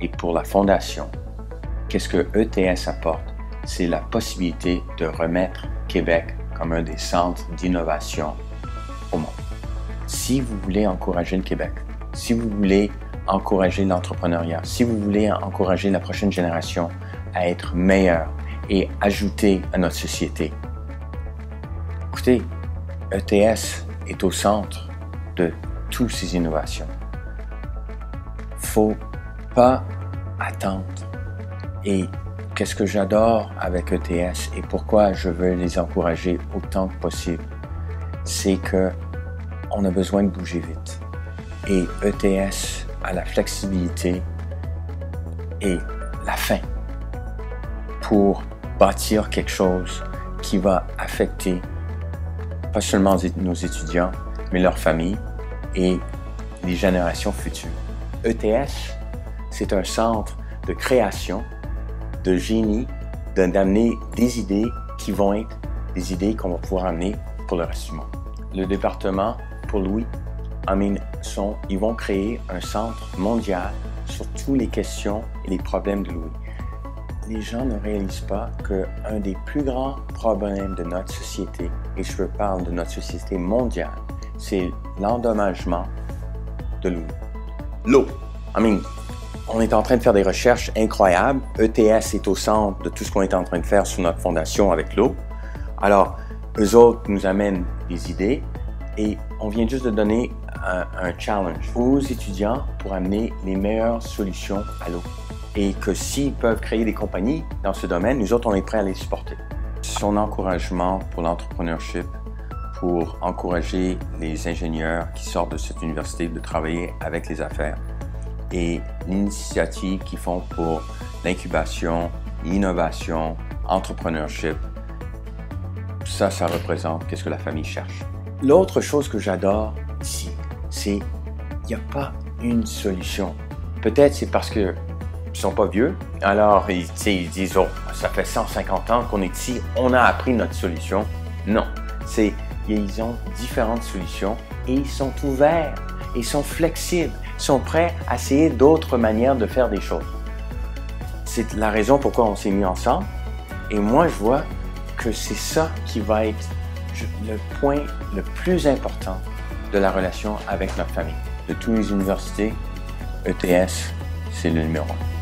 Et pour la Fondation, qu'est-ce que ETS apporte? C'est la possibilité de remettre Québec comme un des centres d'innovation au monde. Si vous voulez encourager le Québec, si vous voulez encourager l'entrepreneuriat, si vous voulez encourager la prochaine génération à être meilleure et ajouter à notre société, écoutez, ETS est au centre de toutes ces innovations. Faut pas attendre. Et qu'est-ce que j'adore avec ETS et pourquoi je veux les encourager autant que possible, c'est que on a besoin de bouger vite. Et ETS a la flexibilité et la fin pour bâtir quelque chose qui va affecter pas seulement nos étudiants, mais leurs familles et les générations futures. ETS, c'est un centre de création, de génie, d'amener des idées qui vont être des idées qu'on va pouvoir amener pour le reste du monde. Le département, pour Louis, ils vont créer un centre mondial sur toutes les questions et les problèmes de Louis. Les gens ne réalisent pas qu'un des plus grands problèmes de notre société, et je parle de notre société mondiale, c'est l'endommagement de Louis. L'eau. On est en train de faire des recherches incroyables. ETS est au centre de tout ce qu'on est en train de faire sur notre fondation avec l'eau. Alors, eux autres nous amènent des idées et on vient juste de donner un challenge aux étudiants pour amener les meilleures solutions à l'eau. Et que s'ils peuvent créer des compagnies dans ce domaine, nous autres, on est prêts à les supporter. Son encouragement pour l'entrepreneurship, pour encourager les ingénieurs qui sortent de cette université de travailler avec les affaires et l'initiative qu'ils font pour l'incubation, l'innovation, entrepreneurship, ça représente qu'est-ce que la famille cherche. L'autre chose que j'adore ici, c'est qu'il n'y a pas une solution. Peut-être c'est parce qu'ils ne sont pas vieux, alors ils disent « Oh, ça fait 150 ans qu'on est ici, on a appris notre solution. » Non, ils ont différentes solutions et ils sont ouverts, ils sont flexibles, ils sont prêts à essayer d'autres manières de faire des choses. C'est la raison pourquoi on s'est mis ensemble et moi je vois que c'est ça qui va être le point le plus important de la relation avec notre famille. De toutes les universités, ETS, c'est le numéro 1.